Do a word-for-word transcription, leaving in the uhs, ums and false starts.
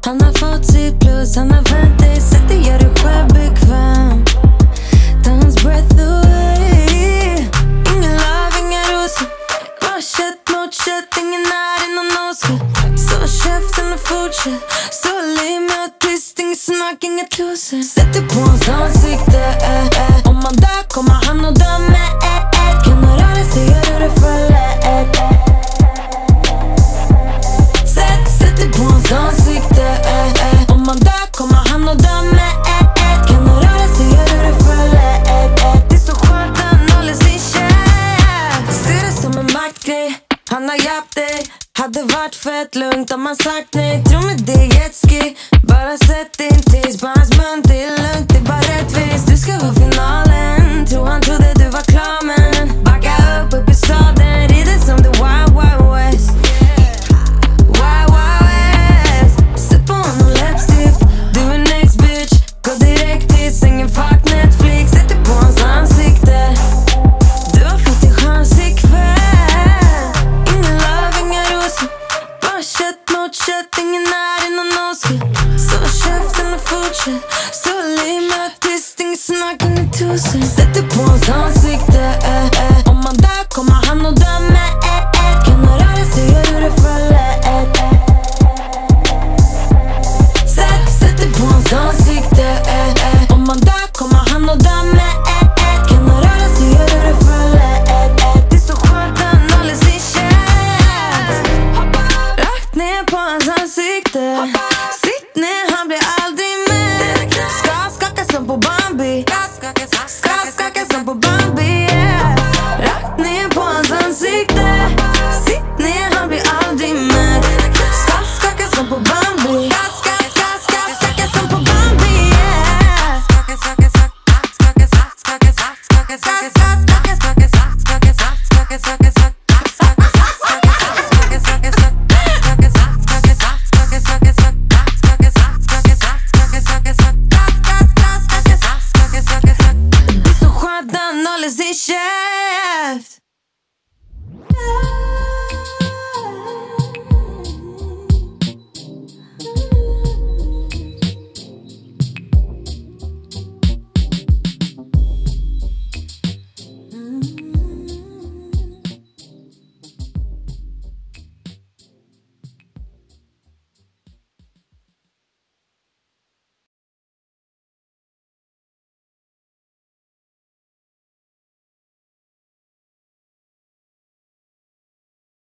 Han har fått sitt plus, han har vänt dig. Sätt dig, gör dig själv bekväm. Ta hans breath away. Ingen love, inga rosor. Bara kött mot kött, ingen är i någon oskuld. Så käften och fortsätt. Så liv med ett twist, ingen snack, inga trosor. Sätt dig på hans ansikte, eh, eh. Om man dör kommer han och dö med eh, eh. Kan du röra sig, gör du det för lätt eh, eh. Sätt, sätt dig på hans ansikte, eh, eh. Om man dör kommer han och dö med eh, eh. Kan du röra sig, gör du det för lätt eh, eh. Det är så skönt när han håller sin käft. Ser det som en maktgrej, han har hjälpt dig. Hade varit fett lugnt om man sagt nej. Tror